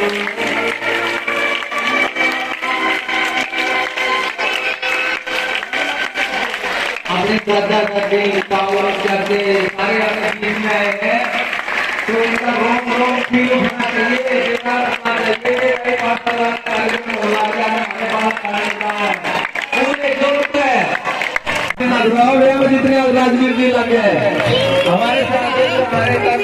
अपनी श्रद्धा करके पावर करके सारे अपने टीम में आए हैं, तो इनका रोम रोम फील होना चाहिए, बेकार होना चाहिए। कई वार्तालाप कार्यक्रम हो रहा है हमारे पास कार्यक्रम पूरे जोर पे जितने राजवीर जी लगे हमारे साथ हमारे